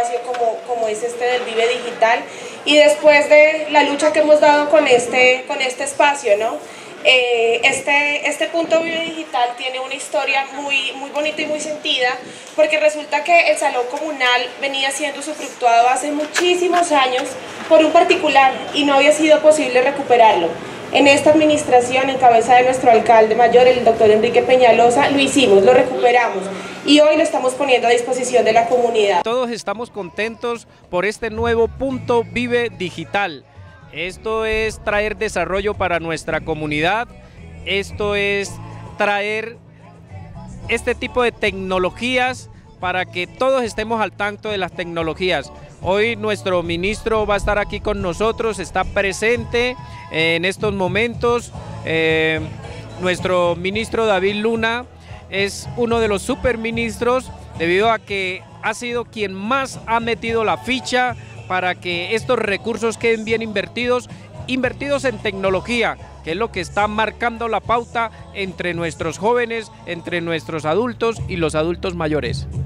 espacio como es este del Vive Digital, y después de la lucha que hemos dado con este espacio, ¿no? Este punto Vive Digital tiene una historia muy bonita y muy sentida, porque resulta que el salón comunal venía siendo usufructuado hace muchísimos años por un particular y no había sido posible recuperarlo. En esta administración, en cabeza de nuestro alcalde mayor, el doctor Enrique Peñalosa, lo hicimos, lo recuperamos y hoy lo estamos poniendo a disposición de la comunidad. Todos estamos contentos por este nuevo punto Vive Digital. Esto es traer desarrollo para nuestra comunidad, esto es traer este tipo de tecnologías para que todos estemos al tanto de las tecnologías. Hoy nuestro ministro va a estar aquí con nosotros, está presente en estos momentos. Nuestro ministro David Luna es uno de los superministros debido a que ha sido quien más ha metido la ficha para que estos recursos queden bien invertidos en tecnología, que es lo que está marcando la pauta entre nuestros jóvenes, entre nuestros adultos y los adultos mayores.